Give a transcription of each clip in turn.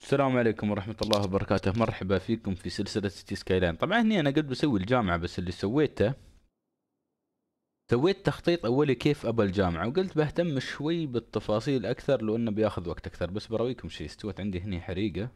السلام عليكم ورحمة الله وبركاته. مرحبا فيكم في سلسلة سيتي سكاي لاين. طبعا هني أنا قلت بسوي الجامعة، بس اللي سويت تخطيط أولي كيف أبى الجامعة، وقلت بهتم شوي بالتفاصيل أكثر لأنه بياخذ وقت أكثر. بس برويكم شيء، استوت عندي هني حريقة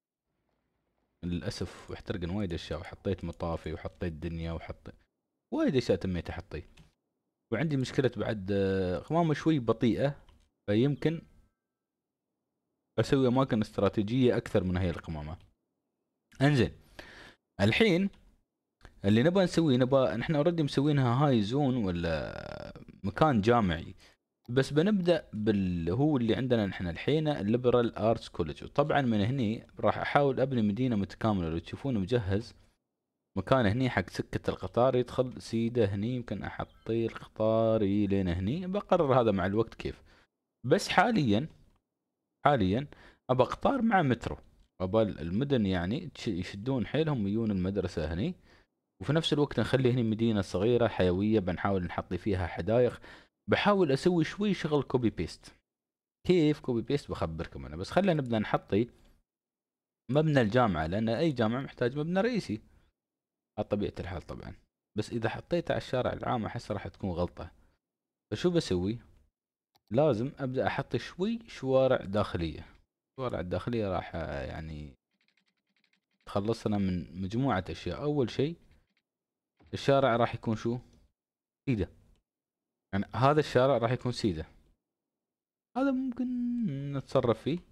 للأسف، واحترقن وايد أشياء، وحطيت مطافي وحطيت دنيا وايد أشياء تميت أحطي. وعندي مشكلة بعد قمامة شوي بطيئة، فيمكن أسوي أماكن استراتيجية أكثر من هي القمامة. انزين، الحين اللي نبغى نسويه، نحن اوريدي مسوينها هاي زون ولا مكان جامعي، بس بنبدا هو اللي عندنا نحن الحين الليبرال ارتس كولج. وطبعا من هني راح احاول ابني مدينه متكامله. لو تشوفون مجهز مكان هني حق سكه القطار، يدخل سيده هني، يمكن احطي القطار لين هني. بقرر هذا مع الوقت كيف. بس حاليا ابى قطار مع مترو. ابى المدن يعني يشدون حيلهم ويجون المدرسه هني، وفي نفس الوقت نخلي هنا مدينة صغيرة حيوية. بنحاول نحطي فيها حدائق. بحاول اسوي شوي شغل كوبي بيست. كيف كوبي بيست بخبركم انا، بس خلينا نبدا نحطي مبنى الجامعة، لان اي جامعة محتاج مبنى رئيسي على طبيعة الحال طبعا. بس اذا حطيته على الشارع العام احس راح تكون غلطة. فشو بسوي؟ لازم ابدا احط شوي شوارع داخلية. الشوارع الداخلية راح يعني تخلصنا من مجموعة اشياء. اول شيء الشارع راح يكون شو؟ سيدة. يعني هذا الشارع راح يكون سيدة، هذا ممكن نتصرف فيه.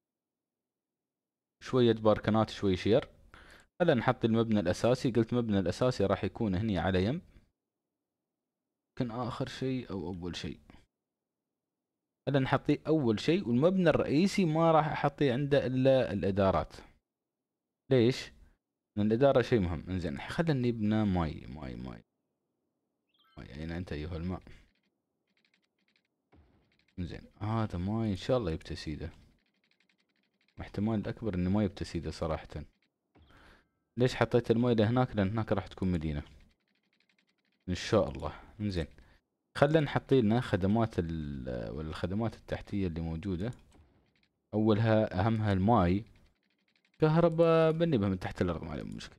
شوية باركنات، شوي شير. هلا نحط المبنى الأساسي. قلت المبنى الأساسي راح يكون هني على يم، يمكن آخر شيء أو أول شيء. هلا نحطيه أول شيء. والمبنى الرئيسي ما راح أحطيه عنده إلا الإدارات. ليش؟ لأن الإدارة شيء مهم. انزين، خلنا نبنى ماي. أين أنت أيها الماء؟ انزين، هذا ماي إن شاء الله يبتسيده. احتمال الأكبر إنه ما يبتسيده صراحة. ليش حطيت الماي لهناك؟ لأن هناك راح تكون مدينة ان شاء الله. انزين، خلينا نحط لنا خدمات والخدمات التحتية اللي موجودة. اولها اهمها الماي. كهرباء بنبها من تحت الارض، ما عليه مشكلة.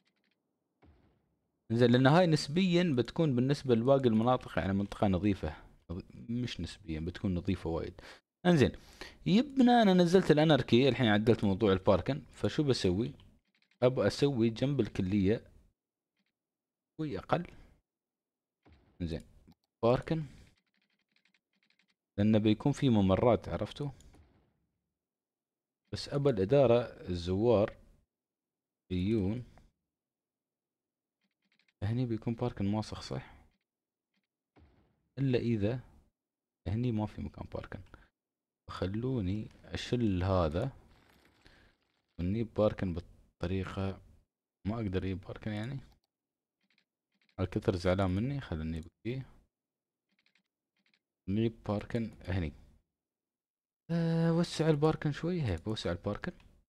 انزين، لان هاي نسبيا بتكون بالنسبة لباقي المناطق يعني منطقة نظيفة. مش نسبيا، بتكون نظيفة وايد. انزين، يبنى انا نزلت الاناركي الحين، عدلت موضوع الباركن. فشو بسوي؟ ابغى اسوي جنب الكلية شوي اقل. انزين، باركن، لانه بيكون في ممرات، عرفتوا؟ بس ابى الاداره الزوار يجون هني. بيكون بارك ماسخ صح، الا اذا هني ما في مكان باركن. خلوني اشيل هذا ونجيب باركن بالطريقه. ما اقدر اجيب باركن يعني، الكثر زعلان مني. خليني بكيه نجيب باركن هني. وسع الباركن شوي. هي بوسع الباركن.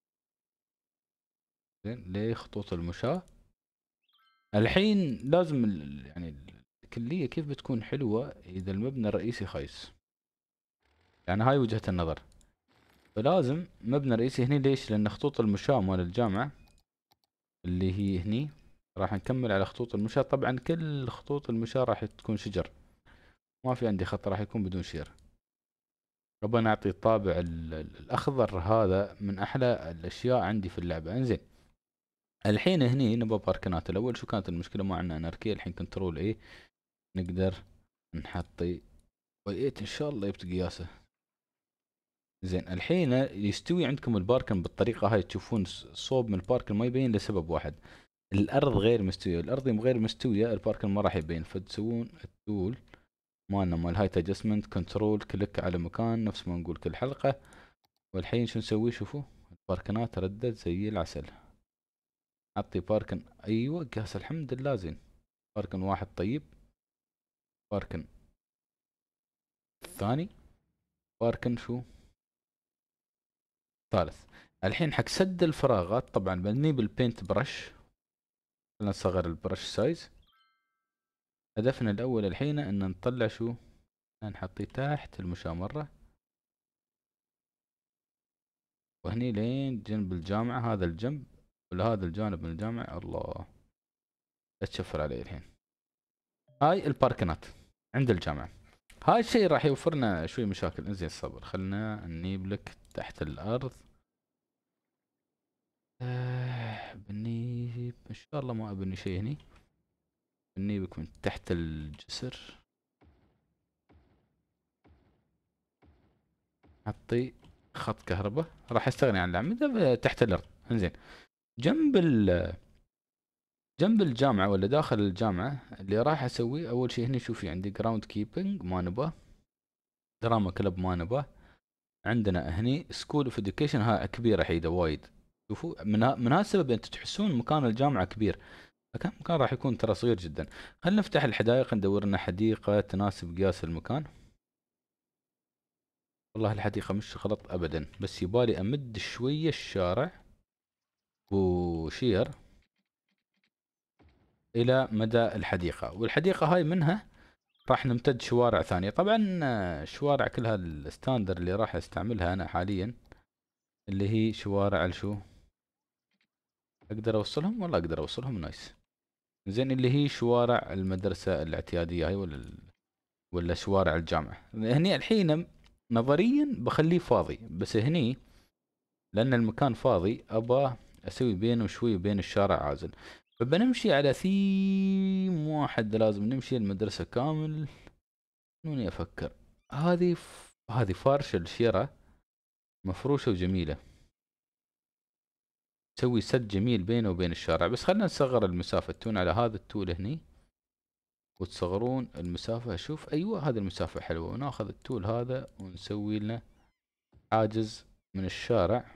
زين، ليه خطوط المشاة. الحين لازم يعني الكلية كيف بتكون حلوة اذا المبنى الرئيسي خايس. يعني هاي وجهة النظر. فلازم مبنى رئيسي هني. ليش؟ لان خطوط المشاة مال الجامعة اللي هي هني راح نكمل على خطوط المشاة. طبعا كل خطوط المشاة راح تكون شجر، ما في عندي خط راح يكون بدون شجر. ابغى نعطي الطابع الاخضر. هذا من احلى الاشياء عندي في اللعبة. انزين، الحين هني نبغى باركنات. الاول شو كانت المشكلة؟ ما عندنا اناركية. الحين كنترول ايه نقدر نحطي ويت ان شاء الله يبت قياسه. زين، الحين يستوي عندكم الباركن بالطريقة هاي. تشوفون صوب من الباركن ما يبين لسبب واحد، الارض غير مستويه. الارض غير مستويه الباركن ما راح يبين. فتسوون التول مالنا مال هايت ادجستمنت، كنترول كليك على مكان نفس ما نقول كل حلقه. والحين شو نسوي؟ شوفوا الباركنات ردت زي العسل. اعطي باركن، ايوه قاس، الحمد لله زين. باركن واحد طيب. باركن الثاني. باركن شو ثالث. الحين حق سد الفراغات طبعا بني بالبينت برش. خلنا نصغر البرش سايز. هدفنا الاول الحين ان نطلع شو؟ نحطيه تحت المشاة مرة. وهني لين جنب الجامعة، هذا الجنب ولا هذا الجانب من الجامعة. الله لا تشفر علي الحين. هاي الباركنات عند الجامعة. هاي الشيء راح يوفر لنا شوي مشاكل. انزين صبر، خلنا نجيب لك تحت الارض. بنجيب ان شاء الله ما ابني شيء هني. بنجيبك من تحت الجسر. حطي خط كهرباء، راح استغني عن الاعمدة تحت الارض. انزين جنب جنب الجامعة ولا داخل الجامعة اللي راح اسويه اول شيء هني. شوفي عندي جراوند كيبنج ما نباه، دراما كلب ما نباه. عندنا هني سكول اوف اديوكيشن، ها كبيرة حيدة وايد. شوفوا من هذا السبب انتم تحسون مكان الجامعة كبير، مكان راح يكون ترى صغير جدا. خلينا نفتح الحدائق ندور لنا حديقة تناسب قياس المكان. والله الحديقة مش غلط ابدا، بس يبالي امد شوية الشارع وشير الى مدى الحديقة، والحديقة هاي منها راح نمتد شوارع ثانية. طبعا شوارع كلها الستاندر اللي راح استعملها انا حاليا، اللي هي شوارع الشو. اقدر اوصلهم؟ والله اقدر اوصلهم. نايس. زين اللي هي شوارع المدرسة الاعتيادية هاي ولا شوارع الجامعة. هني الحين نظريا بخليه فاضي، بس هني لان المكان فاضي ابى اسوي بينه شوي بين الشارع عازل. فبنمشي على ثيم واحد، لازم نمشي المدرسة كامل. شنوني افكر. هذه فارشة الشيرة مفروشة وجميلة. تسوي سد جميل بينه وبين الشارع. بس خلنا نصغر المسافة، تون على هذا التول هني وتصغرون المسافة. شوف ايوه هذه المسافة حلوة، وناخذ التول هذا ونسوي لنا حاجز من الشارع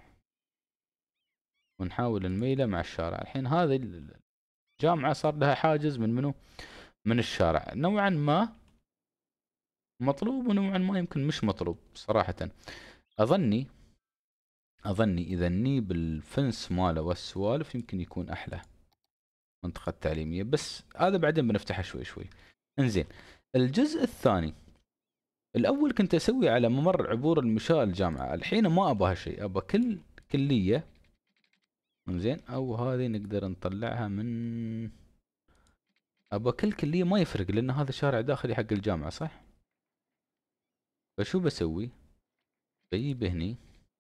ونحاول نميله مع الشارع. الحين هذه الجامعة صار لها حاجز من منو؟ من الشارع. نوعا ما مطلوب ونوعا ما يمكن مش مطلوب صراحة. اظني اذا نجيب الفنس ماله والسوالف يمكن يكون احلى. منطقة تعليمية، بس هذا بعدين بنفتحها شوي شوي. انزين الجزء الثاني، الاول كنت اسوي على ممر عبور المشاة الجامعة، الحين ما ابغى شيء، ابغى كلية. انزين او هذه نقدر نطلعها من، ابغى كل كلية ما يفرق لان هذا شارع داخلي حق الجامعة صح. فشو بسوي؟ بجيب هني.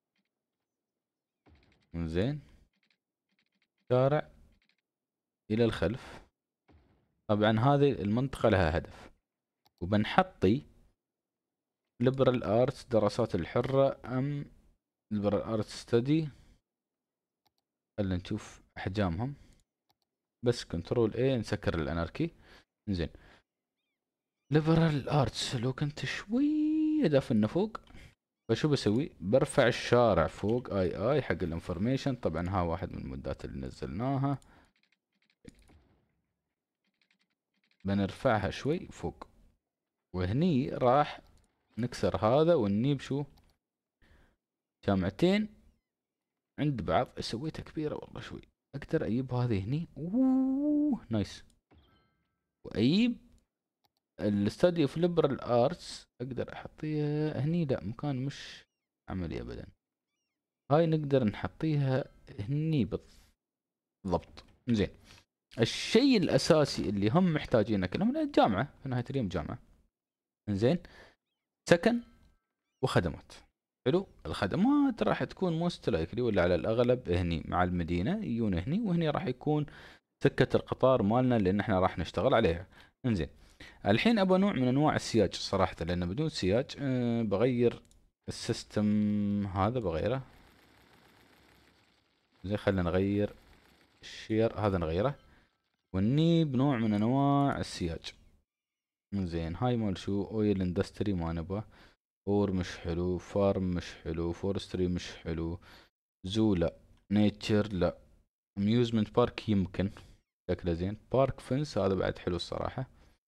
انزين شارع الى الخلف. طبعا هذه المنطقة لها هدف، وبنحطي liberal arts دراسات الحرة ام liberal arts study. خلينا نشوف احجامهم. بس كنترول اي نسكر الاناركي. زين liberal arts لو كنت شوي دافن فوق. فشو بسوي؟ برفع الشارع فوق اي حق الانفورميشن. طبعا ها واحد من المدات اللي نزلناها، بنرفعها شوي فوق. وهني راح نكسر هذا ونجيب شو؟ جامعتين عند بعض. سويتها كبيرة والله شوي. اقدر اجيب هذه هني. اوه نايس. واجيب الاستاديو في ليبرال ارتس، اقدر احطيها هني. لا مكان مش عملي ابدا. هاي نقدر نحطيها هني بالضبط. زين الشيء الاساسي اللي هم محتاجينه كلهم الجامعة في نهاية اليوم جامعة. زين سكن وخدمات. حلو. الخدمات راح تكون موست لايكلي ولا على الاغلب هني مع المدينة يجون هني، وهني راح يكون سكة القطار مالنا لان احنا راح نشتغل عليها. انزين الحين ابغى نوع من انواع السياج صراحة، لان بدون سياج بغير السيستم هذا بغيره. زين خلينا نغير الشير هذا نغيره ونجيب نوع من انواع السياج. زين هاي مال شو؟ اويل اندستري ما نبغى. اور مش حلو. فارم مش حلو. فورستري مش حلو. زو لا. نيتشر لا. اميوزمنت بارك يمكن شكله زين. بارك فنس هذا بعد حلو الصراحة.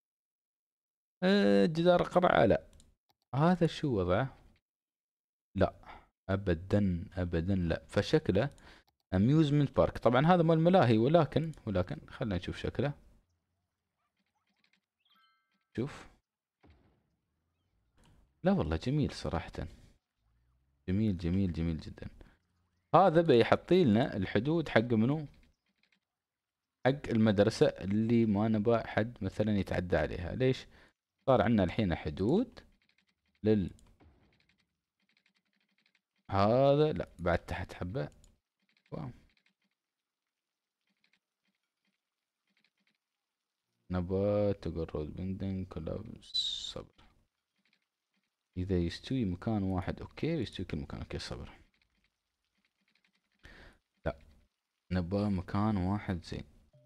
جدار قرعة لا. هذا شو وضعه؟ لا ابدا ابدا لا. فشكله اميوزمنت بارك. طبعا هذا مال ملاهي، ولكن خلينا نشوف شكله. شوف لا والله جميل صراحة. جميل جميل جميل جدا. هذا بيحطي لنا الحدود حق منو؟ حق المدرسة اللي ما نبى حد مثلا يتعدى عليها. ليش؟ صار عندنا الحين حدود لل هذا. لا بعد تحت حبة. واو. نبات تقرب بندن كلها صبر. إذا يستوي مكان واحد أوكي، يستوي كل مكان أوكي صبر. لا نبى مكان واحد زين.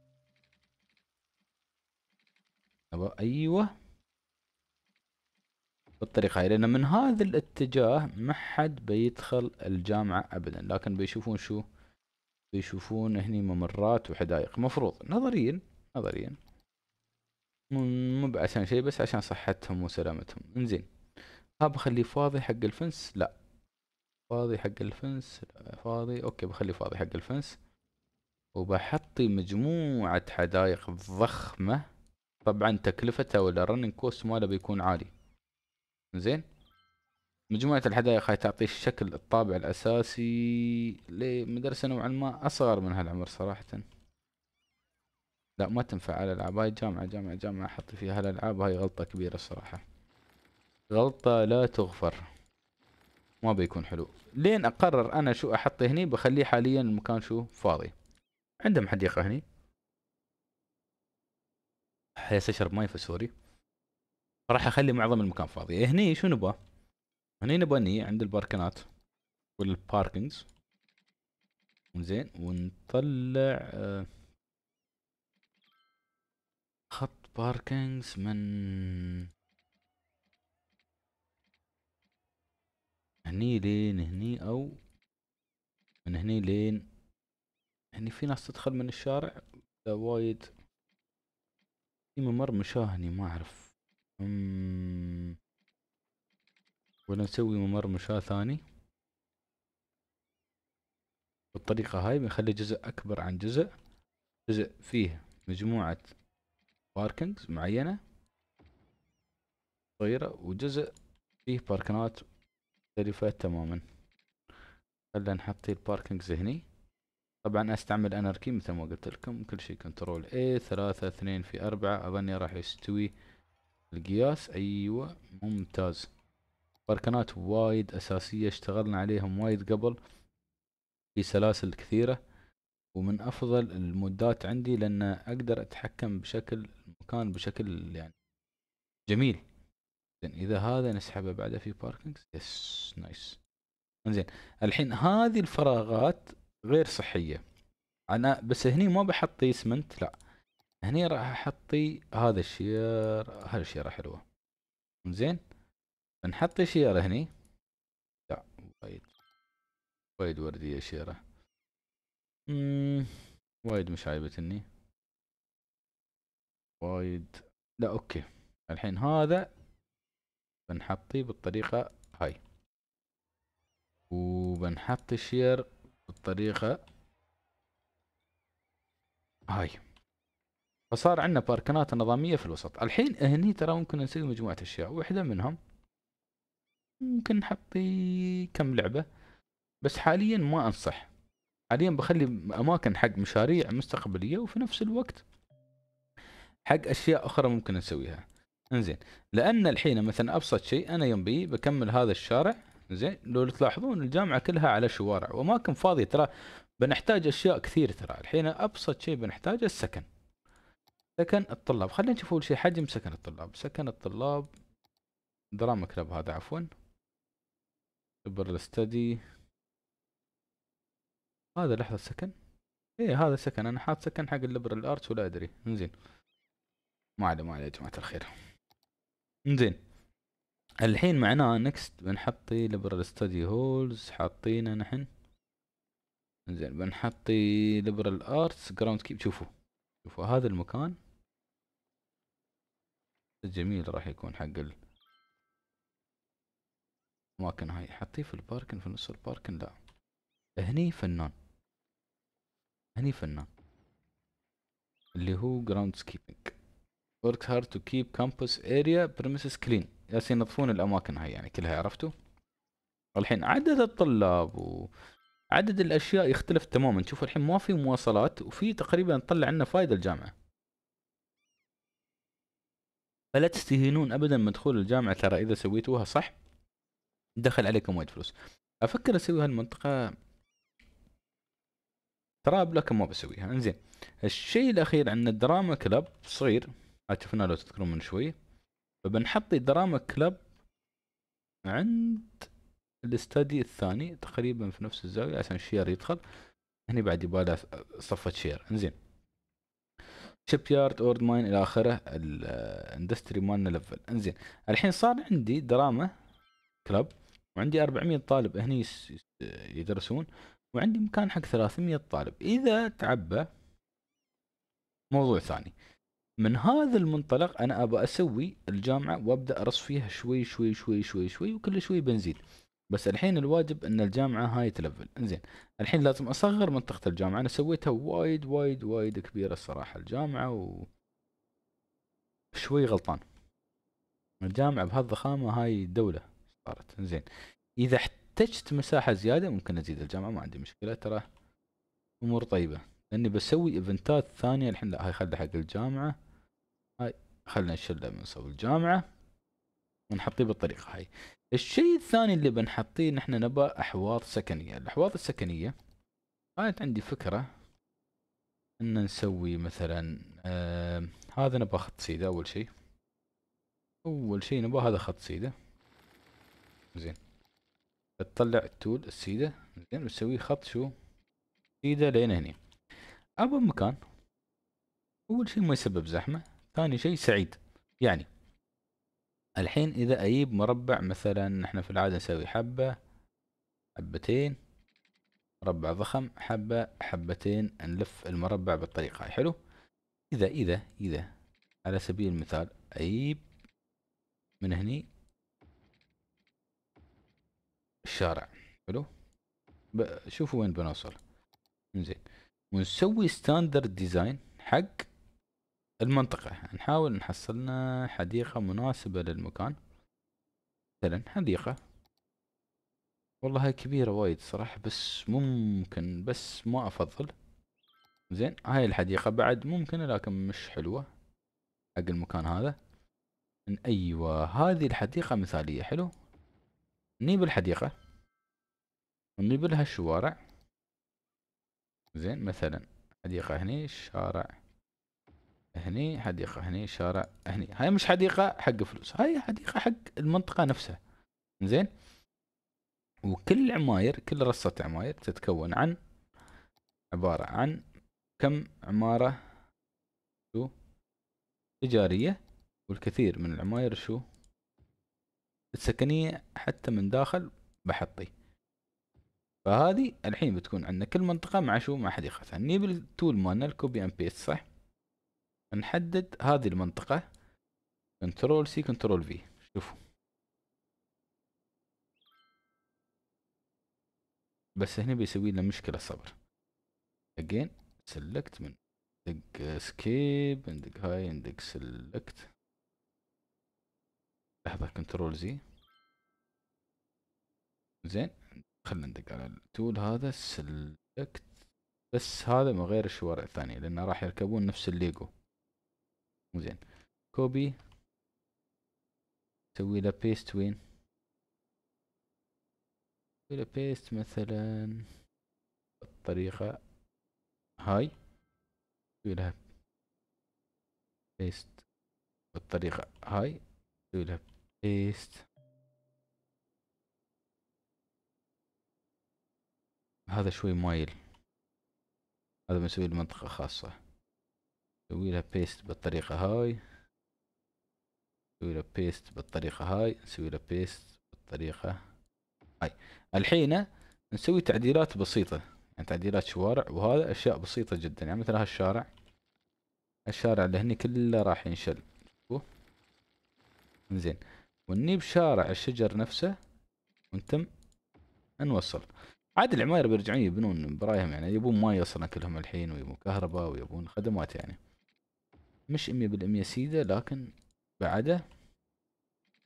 نبى أيوه بالطريقة هاي، لأن من هذا الاتجاه ما حد بيدخل الجامعة أبدا، لكن بيشوفون شو؟ بيشوفون هني ممرات وحدائق مفروض نظريا. نظريا مو عشان شيء، بس عشان صحتهم وسلامتهم. انزين ها بخليه فاضي حق الفنس. لا فاضي حق الفنس. لا فاضي اوكي، بخليه فاضي حق الفنس. وبحطي مجموعة حدائق ضخمة. طبعا تكلفتها ولا رننج كوست ماله بيكون عالي. زين مجموعة الحدائق هاي تعطي الشكل الطابع الأساسي لمدرسة نوعا ما أصغر من هالعمر صراحة. لا ما تنفع على الألعاب، هاي جامعة جامعة جامعة أحط فيها هالألعاب، هاي غلطة كبيرة الصراحة. غلطة لا تغفر. ما بيكون حلو. لين أقرر أنا شو أحط هني، بخليه حاليا المكان شو فاضي. عندهم حديقة هني. حياس أشرب ماي فسوري. راح أخلي معظم المكان فاضي. هني شو نبغى؟ هني نبغى عند الباركنات والباركنجز. زين ونطلع خط باركنجز من هني لين هني، او من هني لين هني. في ناس تدخل من الشارع لا وايد. في ممر مشاه هني ما اعرف. ولا نسوي ممر مشاة ثاني بالطريقة هاي. بنخلي جزء اكبر عن جزء. جزء فيه مجموعة باركنجز معينة صغيرة، وجزء فيه باركنات مختلفة تماما. خلينا نحط الباركنجز هني. طبعا استعمل اناركي مثل ما قلت لكم، كل شيء كنترول اي 3 2 في 4. اظني راح يستوي القياس. ايوه ممتاز. باركنات وايد اساسية اشتغلنا عليهم وايد قبل في سلاسل كثيرة، ومن افضل المودات عندي لان اقدر اتحكم بشكل المكان بشكل يعني جميل. زين اذا هذا نسحبه بعده في باركنج. يس نايس. انزين الحين هذه الفراغات غير صحية. انا بس هني ما بحطي اسمنت، لا هني راح احطي هذا الشير. هذا الشيرة حلوة. زين بنحط شيرة هني. لا وايد وايد وردية شيرة. وايد مش عايبتني وايد. لا اوكي الحين هذا بنحطيه بالطريقة هاي، وبنحط الشير بالطريقة هاي. فصار عندنا باركنات نظامية في الوسط. الحين هني ترى ممكن نسوي مجموعة اشياء، واحدة منهم ممكن نحطي كم لعبة، بس حاليا ما انصح. حاليا بخلي اماكن حق مشاريع مستقبلية، وفي نفس الوقت حق اشياء اخرى ممكن نسويها. انزين لان الحين مثلا ابسط شيء انا ينبي بكمل هذا الشارع. زين لو تلاحظون الجامعة كلها على شوارع واماكن فاضية، ترى بنحتاج اشياء كثير. ترى الحين ابسط شيء بنحتاجه السكن. سكن الطلاب. خلينا نشوف اول شيء حجم سكن الطلاب. سكن الطلاب دراما كلاب هذا عفوا. ليبرال ستدي. هذا لحظة سكن. ايه هذا سكن. انا حاط سكن حق الليبرال ارتس ولا ادري. انزين ما عليه ما عليه يا جماعة الخير. انزين الحين معناه نكست بنحطي ليبرال ستدي هولز حاطينه نحن. انزين بنحطي ليبرال ارتس جراوند كيب. شوفوا شوفوا هذا المكان جميل راح يكون حق الاماكن هاي. حطيه في الباركن في نص الباركن. لا هني فنان. هني فنان اللي هو جراوند كيبنج. work hard to keep campus area premises clean. ياسين ينظفون الاماكن هاي يعني كلها. عرفتوا الحين عدد الطلاب عدد الاشياء يختلف تماما. شوف الحين ما في مواصلات، وفي تقريبا تطلع لنا فايدة الجامعة. فلا تستهينون ابدا من دخول الجامعة، ترى اذا سويتوها صح دخل عليكم وايد فلوس. افكر اسوي هالمنطقة تراب، لكن ما بسويها. انزين، الشيء الاخير عندنا الدراما كلاب صغير، هاي شفناه لو تذكرون من شوي. فبنحط الدراما كلاب عند الاستادي الثاني تقريبا في نفس الزاوية عشان الشير يدخل. هني بعد يباله صفة شير. انزين، شيب يارد، اورد ماين، الى اخره. الاندستري مالنا ليفل. انزين، الحين صار عندي دراما كلاب، وعندي 400 طالب هني يدرسون، وعندي مكان حق 300 طالب. اذا تعبى موضوع ثاني. من هذا المنطلق انا ابى اسوي الجامعة وابدا ارص فيها شوي شوي شوي شوي شوي، وكل شوي بنزيد. بس الحين الواجب ان الجامعة هاي تلفل. انزين، الحين لازم اصغر منطقة الجامعة. انا سويتها وايد وايد وايد كبيرة الصراحة الجامعة، وشوي غلطان. الجامعة بهالضخامة هاي دولة صارت. انزين، اذا احتجت مساحة زيادة ممكن ازيد الجامعة، ما عندي مشكلة ترى، امور طيبة. لاني بسوي ايفنتات ثانية الحين. لا، هاي خلي حق الجامعة. هاي خلنا نشيلها من صوب الجامعة ونحطيه بالطريقة هاي. الشيء الثاني اللي بنحطيه نحن نبى احواض سكنية. الاحواض السكنية كانت عندي فكرة ان نسوي مثلا هذا نبى خط سيدة. اول شيء نبى هذا خط سيدة. زين، تطلع التول السيدة. زين، وتسوي خط شو سيدة لين هني. ابى مكان اول شيء ما يسبب زحمة، ثاني شيء سعيد. يعني الحين اذا اجيب مربع مثلا، احنا في العادة نسوي حبة حبتين، مربع ضخم حبة حبتين، نلف المربع بالطريقة هاي. حلو. اذا على سبيل المثال اجيب من هني الشارع. حلو. شوفوا وين بنوصل. زين، ونسوي ستاندرد ديزاين حق المنطقة. نحاول نحصلنا حديقة مناسبة للمكان. مثلا حديقة، والله هاي كبيرة وايد صراحة، بس ممكن، بس ما افضل. زين، هاي الحديقة بعد ممكنة لكن مش حلوة حق المكان هذا. ايوه، هذه الحديقة مثالية. حلو. نجيب الحديقة ونجيب لها الشوارع. زين، مثلا حديقة هني، شارع هني، حديقة هني، شارع هني. هاي مش حديقة حق فلوس، هاي حديقة حق المنطقة نفسها. زين، وكل عماير، كل رصة عماير تتكون عن عبارة عن كم عمارة شو تجارية، والكثير من العماير شو السكنية حتى من داخل بحطي. فهذه الحين بتكون عندنا كل منطقة مع شو مع حديقتها. نجيب التول مالنا الكوبي ام بيست، صح. نحدد هذه المنطقة، كنترول سي كنترول في. شوفوا، بس هنا بيسوي لنا مشكلة. صبر. again select من ندق اسكيب، ندق هاي، ندق select. لحظة، كنترول زي. زين، خلنا ندق على التول هذا select. بس هذا من غير الشوارع الثانية لأنه راح يركبون نفس الليجو. زين، كوبي، سوي له بيست. وين سوي له بيست مثلا بالطريقة هاي. سوي لها بيست بالطريقة هاي. سوي لها بيست. هذا شوي مايل، هذا بنسوي له منطقة خاصة. سوي لها بيست بالطريقة هاي. سوي له بيست بالطريقة هاي. نسوي له بيست بالطريقة هاي. الحين نسوي تعديلات بسيطة، يعني تعديلات شوارع وهذا اشياء بسيطة جدا. يعني مثل هالشارع، الشارع اللي هني كله راح ينشل. زين، ونجيب شارع الشجر نفسه ونتم نوصل. عاد العماير بيرجعون يبنون برايهم، يعني يبون ماي اصلا كلهم الحين، ويبون كهرباء، ويبون خدمات. يعني مش 100% سيدة، لكن بعده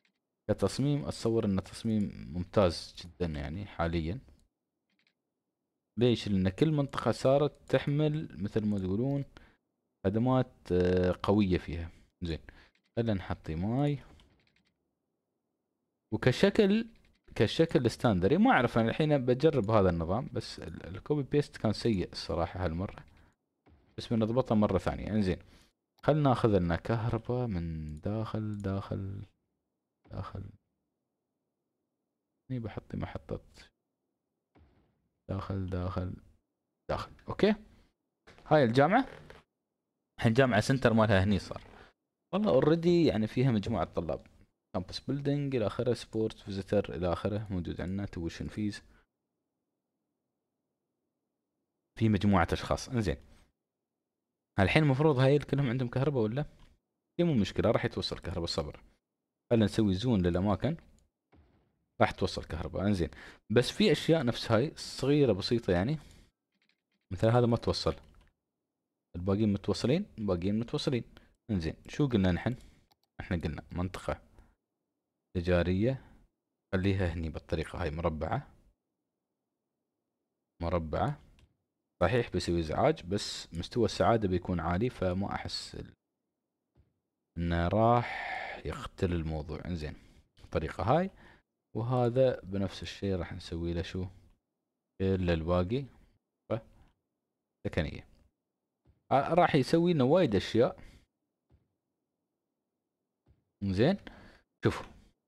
كتصميم اتصور انه تصميم ممتاز جدا يعني حاليا. ليش؟ لان كل منطقة صارت تحمل مثل ما تقولون خدمات قوية فيها. زين، خلينا نحط ماي. وكشكل كشكل ستاندري ما اعرف، انا الحين بجرب هذا النظام، بس الكوبي بيست كان سيء الصراحة هالمرة، بس بنضبطها مرة ثانية. انزين، خلنا ناخذ لنا كهرباء من داخل. هني بحط محطة داخل. اوكي، هاي الجامعة. الحين جامعة سنتر مالها هني صار. والله اوريدي يعني فيها مجموعة طلاب، كامبس بيلدينج الى اخره، سبورت فيزيتر الى اخره، موجود عندنا تويشن فيز، في مجموعة اشخاص. انزين، الحين المفروض هاي كلهم عندهم كهرباء ولا؟ هي مو مشكلة، راح يتوصل كهرباء. صبر، خلينا نسوي زون للاماكن راح توصل كهرباء. انزين، بس في اشياء نفس هاي صغيرة بسيطة، يعني مثل هذا ما توصل، الباقيين متوصلين. انزين، شو قلنا نحن؟ احنا قلنا منطقة تجارية، خليها هني بالطريقة هاي، مربعة. صحيح بيسوي ازعاج، بس مستوى السعادة بيكون عالي، فما احس انه راح يقتل الموضوع. انزين، الطريقة هاي، وهذا بنفس الشيء راح نسوي له شو؟ كل الباقي سكنية. راح يسوي لنا وايد اشياء. زين، شوفوا،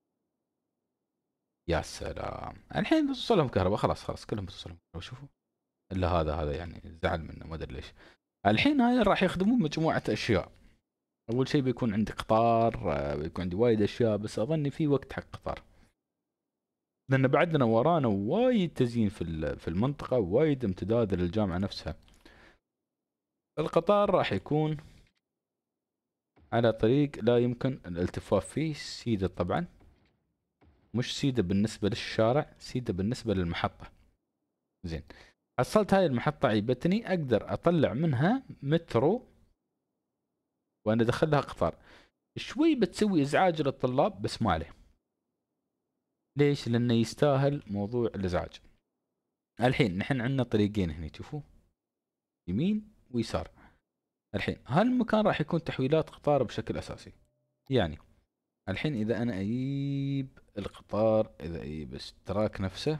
يا سلام، الحين بتوصلهم كهرباء، خلاص كلهم بتوصلهم كهرباء. شوفوا، الا هذا يعني زعل منه، ما ادري ليش. الحين هاي راح يخدمون مجموعة اشياء. اول شيء بيكون عندي قطار، بيكون عندي وايد اشياء، بس اظني في وقت حق قطار، لان بعدنا ورانا وايد تزيين في المنطقة، وايد امتداد للجامعة نفسها. القطار راح يكون على طريق لا يمكن الالتفاف فيه، سيدة طبعا، مش سيدة بالنسبة للشارع، سيدة بالنسبة للمحطة. زين، حصلت هاي المحطة عيبتني، اقدر اطلع منها مترو وانا ادخل لها قطار. شوي بتسوي ازعاج للطلاب، بس ما عليه. ليش؟ لانه يستاهل موضوع الازعاج. الحين نحن عندنا طريقين هنا، تشوفوا، يمين ويسار. الحين هالمكان راح يكون تحويلات قطار بشكل اساسي. يعني الحين اذا انا اجيب القطار، اذا اجيب التراك نفسه،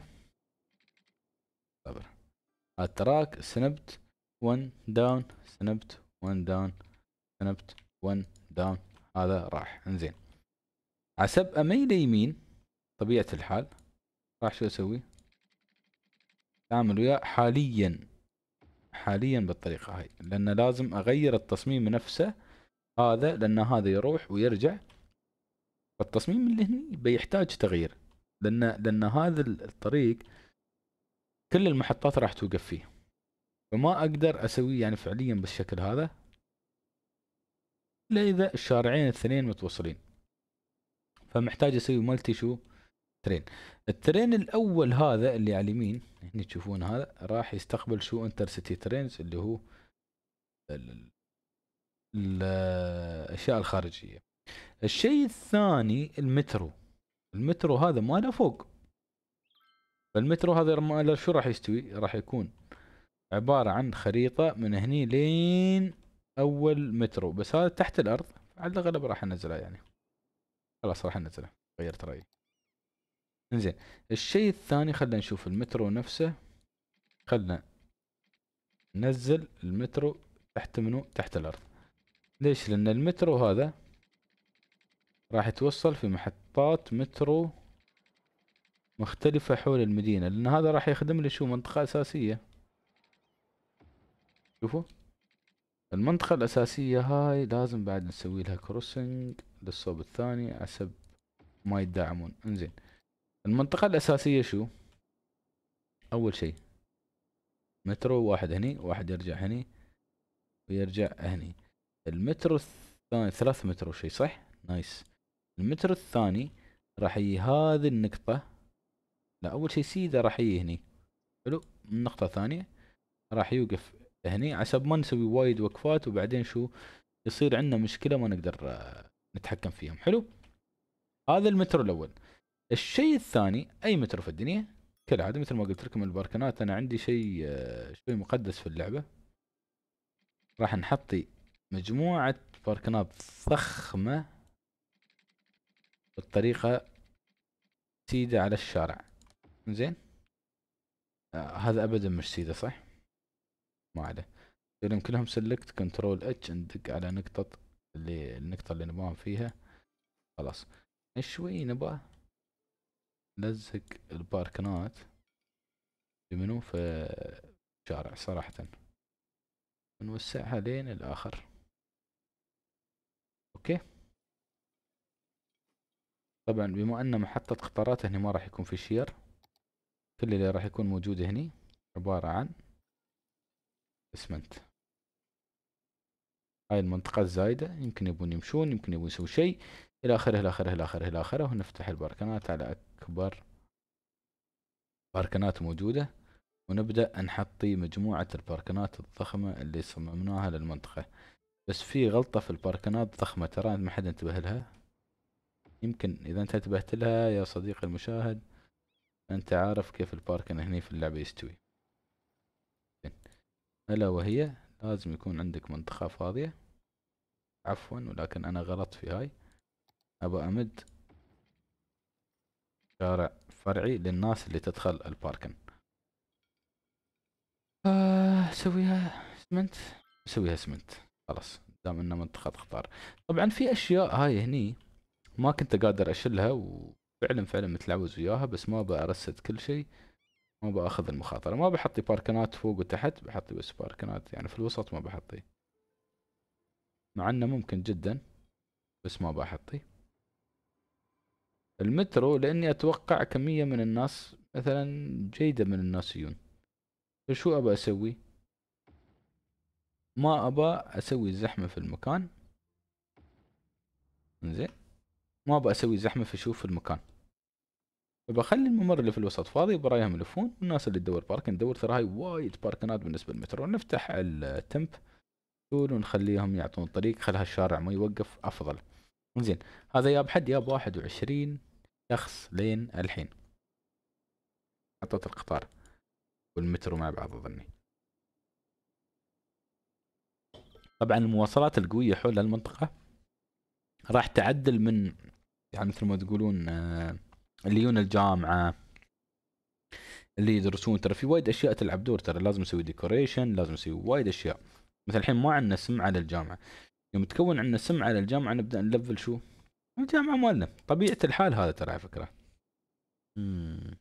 صبر، التراك سنبت 1 داون، سنبت 1 داون، سنبت 1 داون، هذا راح. انزين، عسب اميل يمين طبيعة الحال، راح شو اسوي؟ اعمل وياه حاليا بالطريقة هاي، لان لازم اغير التصميم نفسه هذا، لان هذا يروح ويرجع، فالتصميم اللي هني بيحتاج تغيير، لان هذا الطريق كل المحطات راح توقف فيه، فما اقدر اسويه يعني فعليا بالشكل هذا الا اذا الشارعين الثنين متوصلين، فمحتاج اسوي مالتي شو؟ ترين. الترين الاول هذا اللي على اليمين هني تشوفون، هذا راح يستقبل شو؟ انترسيتي ترينز، اللي هو الاشياء الخارجيه. الشيء الثاني المترو هذا ماله فوق، فالمترو هذا ماله شو راح يستوي؟ راح يكون عبارة عن خريطة من هني لين اول مترو، بس هذا تحت الارض، على الاغلب راح انزلها يعني، خلاص راح انزلها، غيرت رايي. انزين، الشيء الثاني خلينا نشوف المترو نفسه. خلنا ننزل المترو تحت منو؟ تحت الارض. ليش؟ لان المترو هذا راح يتوصل في محطات مترو مختلفة حول المدينة، لان هذا راح يخدم لي شو؟ منطقة اساسية. شوفوا، المنطقة الاساسية هاي لازم بعد نسوي لها كروسنج للصوب الثاني حسب ما يدعمون. انزين، المنطقة الاساسية شو؟ اول شيء مترو واحد هني، واحد يرجع هني ويرجع هني. المترو الثاني 3 مترو شيء، صح؟ نايس. المترو الثاني راح يجي هذه النقطة، لا اول شيء سيدا راح يجي هني، حلو. النقطة الثانية راح يوقف هني، عسب ما نسوي وايد وقفات وبعدين شو يصير عندنا مشكلة ما نقدر نتحكم فيهم. حلو، هذا المترو الاول. الشيء الثاني، اي مترو في الدنيا كالعادة مثل ما قلت لكم الباركنات انا عندي شيء شوي مقدس في اللعبة. راح نحطي مجموعة باركنات ضخمة بالطريقة سيدة على الشارع. زين. هذا ابدا مش سيدة صح؟ ما عليه. يقولون كلهم سلكت كنترول اتش ندق على النقطة اللي نبغاهم فيها. خلاص. شوي نبغى نلزق الباركنات بمنو في الشارع صراحة. نوسعها لين الاخر. اوكي. طبعا بما ان محطة قطارات هنا ما راح يكون في شير. كل اللي راح يكون موجود هني عبارة عن اسمنت. هاي المنطقة الزايدة يمكن يبون يمشون يمكن يبون يسوي شيء إلى آخره إلى آخره إلى آخره إلى آخره. ونفتح الباركنات على أكبر باركنات موجودة. ونبدأ نحطي مجموعة الباركنات الضخمة اللي صممناها للمنطقة. بس في غلطة في الباركنات ضخمة ترى ما حد انتبه لها. يمكن إذا أنت انتبهت لها يا صديقي المشاهد أنت عارف كيف الباركن هني في اللعبة يستوي. ألا وهي لازم يكون عندك منطقة فاضية. عفوا ولكن أنا غلط في هاي. أبى أمد شارع فرعي للناس اللي تدخل الباركن. سويها اسمنت. سويها اسمنت. خلاص دام انه منطقة قطار. طبعا في اشياء هاي هني ما كنت قادر اشيلها وفعلا متلعوز وياها بس ما بأرسد كل شيء. ما باخذ المخاطرة. ما بحطي باركنات فوق وتحت بحطي بس باركنات يعني في الوسط ما بحطي. مع انه ممكن جدا بس ما بحطي. المترو لاني اتوقع كمية من الناس مثلا جيدة من الناس يجون. فشو ابى اسوي؟ ما ابى اسوي زحمة في المكان. زين. ما ابى اسوي زحمة في المكان. فبخلي الممر اللي في الوسط فاضي وبرايهم يلفون والناس اللي تدور باركن تدور. ترى هاي وايد باركنات بالنسبة للمترو. نفتح التمب تول ونخليهم يعطون طريق. خل هالشارع ما يوقف افضل. زين. هذا ياب حد ياب 21 شخص لين الحين. محطة القطار والمترو مع بعض اظني. طبعا المواصلات القوية حول المنطقة راح تعدل من يعني مثل ما تقولون اللي يجون الجامعة اللي يدرسون. ترى في وايد اشياء تلعب دور. ترى لازم نسوي ديكوريشن لازم نسوي وايد اشياء. مثل الحين ما عندنا سمعة للجامعة. يوم تكون عندنا سمعة للجامعة نبدأ نلفل شو الجامعة مالنا. طبيعة الحال هذا ترى على فكرة. مم.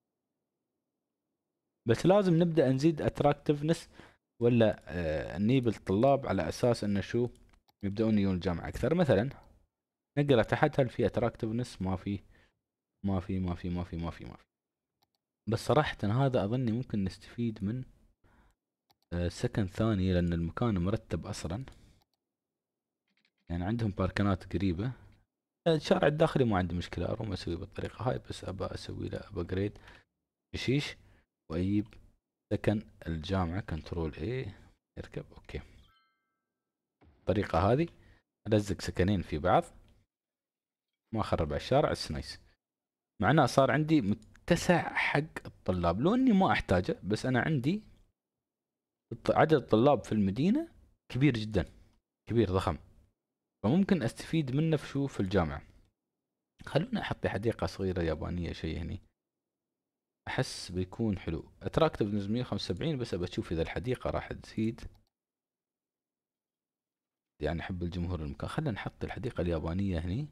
بس لازم نبدأ نزيد اتراكتفنس ولا نجيب الطلاب على اساس انه شو يبدأون يجون الجامعة اكثر. مثلا نقرا تحت هل في اتراكتفنس؟ ما في. بس صراحة هذا اظني ممكن نستفيد من سكن ثاني لان المكان مرتب اصلا. يعني عندهم باركنات قريبة. الشارع الداخلي ما عندي مشكلة اروم اسويه بالطريقة هاي. بس ابى اسوي له ابجريد بشيش واجيب سكن الجامعة كنترول اي يركب. اوكي. الطريقة هذه الزق سكنين في بعض ما اخرب على الشارع. السنايس معناه صار عندي متسع حق الطلاب. لو اني ما احتاجه بس انا عندي عدد الطلاب في المدينة كبير جدا. كبير ضخم. فممكن استفيد منه في شو في الجامعة. خلونا احط حديقة صغيرة يابانية شيء هني. احس بيكون حلو. اتراكتيف 175 بس ابى اشوف اذا الحديقة راح تزيد. يعني احب الجمهور المكان. خلينا نحط الحديقة اليابانية هني.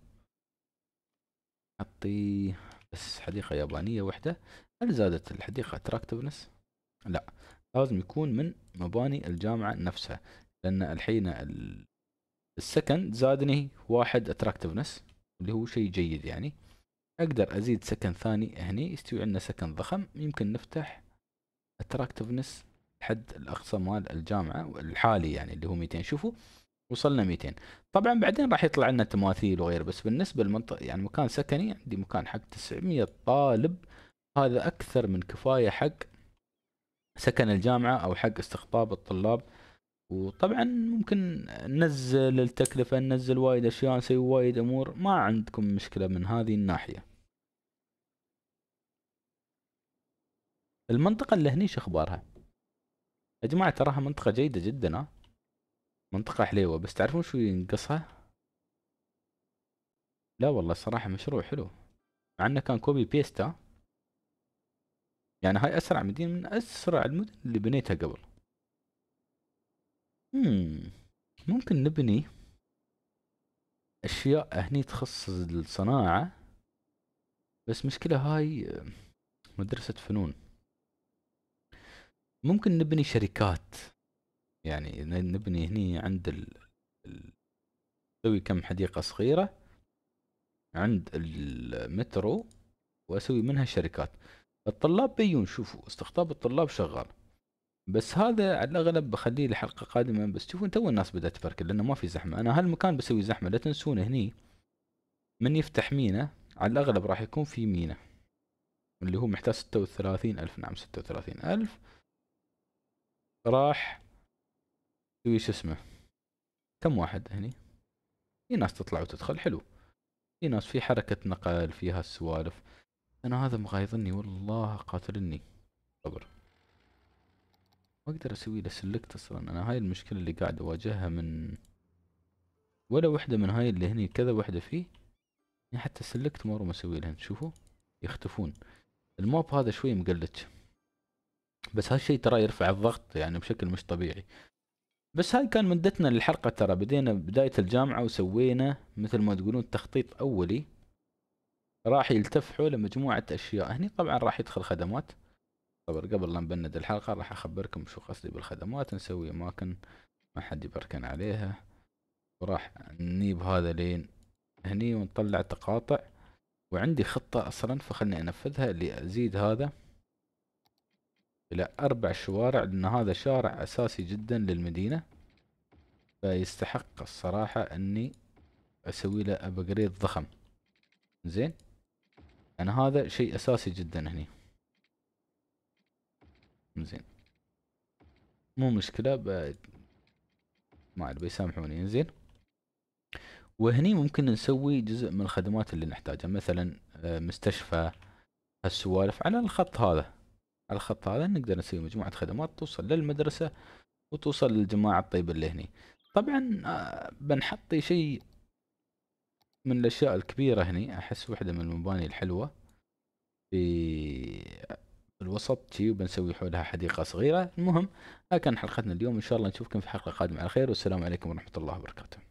حطي بس حديقة يابانية وحدة. هل زادت الحديقة اتراكتيفنس؟ لا. لازم يكون من مباني الجامعة نفسها. لان الحين السكن زادني واحد اتراكتيفنس اللي هو شيء جيد يعني. اقدر ازيد سكن ثاني هني يستوي عندنا سكن ضخم. يمكن نفتح اتراكتيفنس الحد الاقصى مال الجامعة الحالي يعني اللي هو 200. شوفوا وصلنا 200. طبعا بعدين راح يطلع لنا تماثيل وغيره. بس بالنسبة للمنطقة يعني مكان سكني عندي مكان حق 900 طالب. هذا اكثر من كفاية حق سكن الجامعة او حق استقطاب الطلاب. وطبعا ممكن ننزل التكلفة ننزل وايد اشياء نسوي وايد امور. ما عندكم مشكلة من هذه الناحية. المنطقة اللي هني شو اخبارها يا جماعة؟ تراها منطقة جيدة جدا، ها، منطقة حليوة، بس تعرفون شو ينقصها؟ لا والله الصراحة مشروع حلو، مع انه كان كوبي بيست، ها. يعني هاي اسرع مدينة من اسرع المدن اللي بنيتها قبل. مم. ممكن نبني اشياء هني تخص الصناعة، بس مشكلة هاي مدرسة فنون. ممكن نبني شركات، يعني نبني هني عند نسوي كم حديقة صغيرة عند المترو، واسوي منها شركات. الطلاب بيجون، شوفوا استقطاب الطلاب شغال. بس هذا على الاغلب بخليه لحلقة قادمة، بس شوفوا تو الناس بدأت تبركل لانه ما في زحمة. انا هالمكان بسوي زحمة، لا تنسون هني من يفتح مينا على الاغلب راح يكون في مينا اللي هو محتاج 36 ألف. نعم 36 ألف. راح يسوي شو اسمه، كم واحد هني؟ في ناس تطلع وتدخل، حلو. في ناس، في حركة نقل، فيها السوالف. انا هذا مغايظني والله قاتلني. صبر، ما اقدر اسوي له سلكت اصلا. انا هاي المشكلة اللي قاعد اواجهها من ولا وحدة من هاي اللي هني، كذا وحدة فيه يعني حتى سلكت مرة ما اسوي لهن، شوفوا يختفون. الموب هذا شوي مقلتش، بس هالشي ترى يرفع الضغط يعني بشكل مش طبيعي. بس هاي كان مدتنا للحلقة، ترى بدينا بداية الجامعة وسوينا مثل ما تقولون تخطيط أولي، راح يلتف حول مجموعة أشياء. هني طبعا راح يدخل خدمات. طبعا قبل لا نبند الحلقة راح أخبركم شو قصدي بالخدمات. نسوي أماكن ما حد يبركن عليها، وراح نجيب هذا لين هني ونطلع تقاطع. وعندي خطة أصلا فخلني أنفذها، اللي أزيد هذا إلى 4 شوارع، لأن هذا شارع أساسي جدا للمدينة، فيستحق الصراحة أني أسوي له أبجريد ضخم. زين، يعني هذا شيء أساسي جدا هني. زين، مو مشكلة ما عاد بيسامحوني. زين، وهني ممكن نسوي جزء من الخدمات اللي نحتاجها، مثلا مستشفى، هالسوالف على الخط هذا. على الخط هذا نقدر نسوي مجموعة خدمات توصل للمدرسة وتوصل للجماعة الطيبة اللي هني. طبعا بنحطي شيء من الأشياء الكبيرة هني، أحس واحدة من المباني الحلوة في الوسط شي، وبنسوي حولها حديقة صغيرة. المهم، هاي كان حلقتنا اليوم، إن شاء الله نشوفكم في حلقة قادمة على خير، والسلام عليكم ورحمة الله وبركاته.